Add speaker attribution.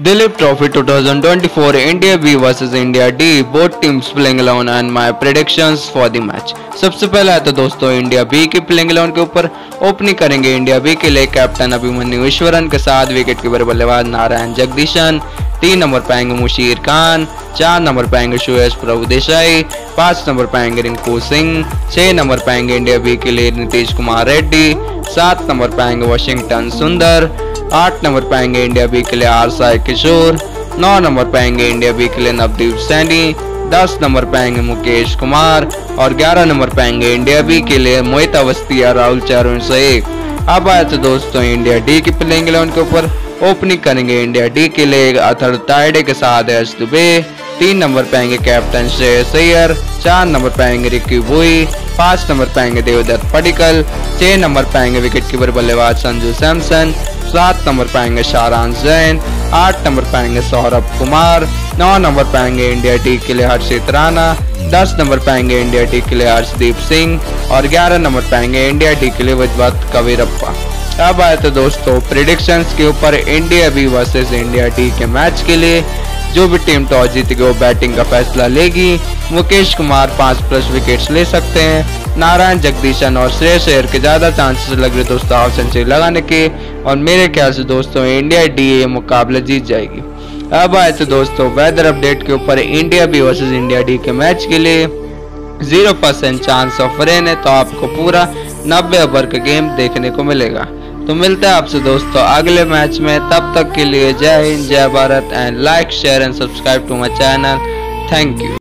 Speaker 1: Dilip Trophy 2024 India B vs India D, both teams playing 11 and my predictions for the match। सबसे पहला है तो दोस्तों India B की प्लेइंग 11 के ऊपर ओपनिंग करेंगे इंडिया बी के लिए कैप्टन अभिमन्यु ईश्वरन के साथ विकेट कीपर बल्लेबाज नारायण जगदीशन, 3 नंबर पाएंगे मुशीर खान, 4 नंबर पाएंगे सुयश प्रभु देसाई, 5 नंबर पाएंगे रिंकू सिंह, 6 नंबर पाएंगे इंडिया बी के लिए नीतीश कुमार रेड्डी, 7 नंबर पाएंगे वाशिंगटन सुंदर, 8 नंबर पाएंगे इंडिया बी के लिए आर साई किशोर, 9 नंबर पाएंगे इंडिया बी के लिए नवदीप सैनी, 10 नंबर पाएंगे मुकेश कुमार और 11 नंबर पाएंगे इंडिया बी के लिए मोहित अवस्थी या राहुल चरण शेख। अब आए तो दोस्तों इंडिया डी की प्लेइंग 11 के ऊपर ओपनिंग करेंगे इंडिया डी के लिए अथर ताइडे के साथ एस दुबे, 3 नंबर पाएंगे कैप्टन श्रेयस अय्यर, 4 नंबर पाएंगे रिकी बुई, 5 नंबर पाएंगे देवदत्त पडिक्कल, 6 नंबर पाएंगे विकेट कीपर बल्लेबाज संजू सैमसन, 7 नंबर पाएंगे शाहरान जैन, 8 नंबर पाएंगे सौरभ कुमार, 9 नंबर पाएंगे इंडिया डी के लिए हर्षित राणा, 10 नंबर पाएंगे इंडिया डी के लिए हर्षदीप सिंह और 11 नंबर पाएंगे इंडिया डी के लिए वजवत कवीरप्पा। अब आए तो दोस्तों प्रेडिक्शंस के ऊपर India B versus India D के मैच के लिए जो भी टीम टॉस जीतेगी वो बैटिंग का फैसला लेगी। मुकेश कुमार 5+ विकेट्स ले सकते हैं, नारायण जगदीशन और श्रेयस अय्यर के ज्यादा चांसेस लग रहे दोस्तों हाफ सेंचुरी लगाने के और मेरे ख्याल से दोस्तों इंडिया डी ये मुकाबला जीत जाएगी। अब आए तो दोस्तों वेदर अपडेट के ऊपर India B versus India D के मैच के लिए 0% चांस ऑफ रेन है, तो आपको पूरा 90 ओवर का गेम देखने को मिलेगा। तो मिलते हैं आपसे दोस्तों अगले मैच में, तब तक के लिए जय हिंद जय Bharat and like share and subscribe to my channel. Thank you.